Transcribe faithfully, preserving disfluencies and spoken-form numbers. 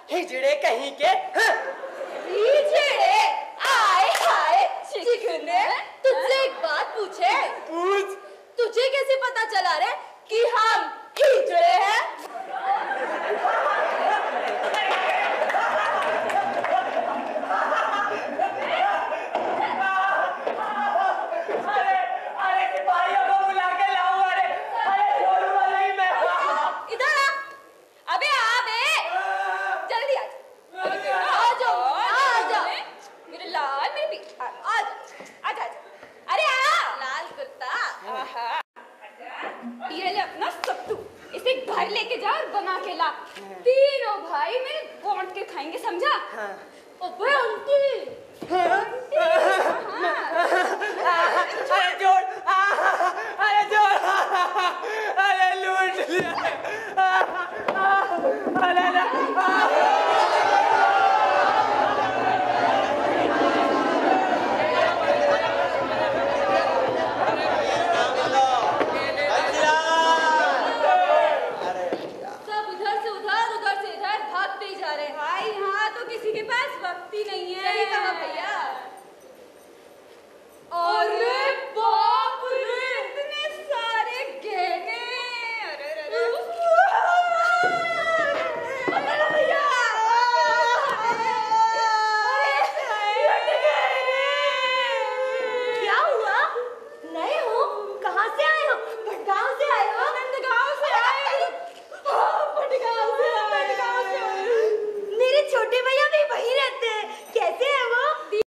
हिजड़े कहीं के। हिजड़े आए हाय चिकने, तुझसे एक बात पूछे? पूछ। तुझे कैसे पता चला रे कि हम हिजड़े हैं? लेके जा और बना के ला। तीनों भाई मेरे बांट के खाएंगे, समझा? हाँ। ओबे आंटी। हाँ।